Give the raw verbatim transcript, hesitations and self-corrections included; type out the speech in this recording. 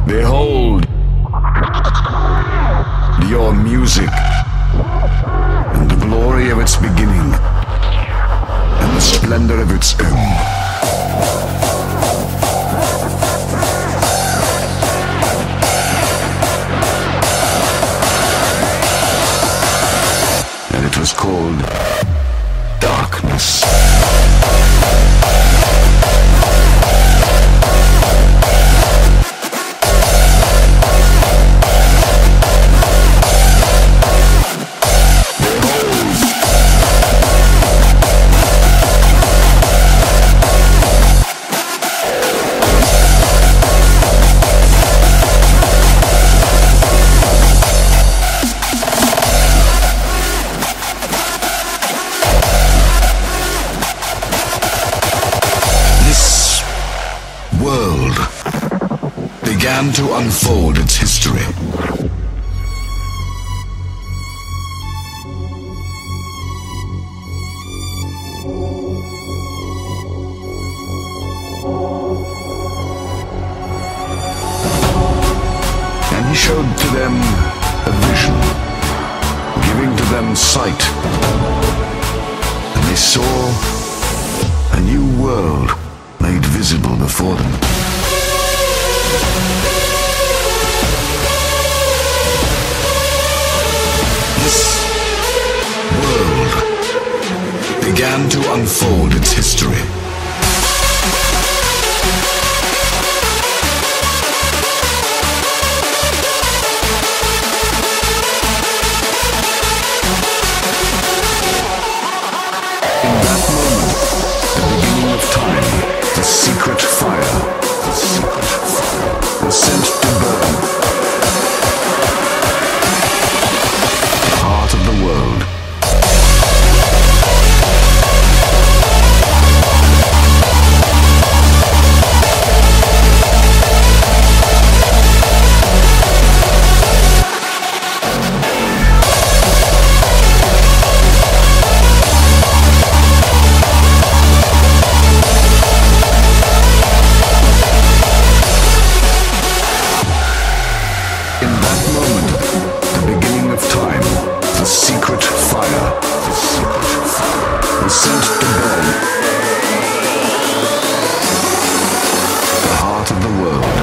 Behold your music and the glory of its beginning and the splendor of its end. And it was called darkness. World began to unfold its history. And he showed to them a vision, giving to them sight. And they saw a new world made visible before them. This world began to unfold its history. In that moment, the beginning of time, the secret fire, the secret fire was sent to burn the heart of the world. The secret fire, the secret fire was sent to burn the heart of the world.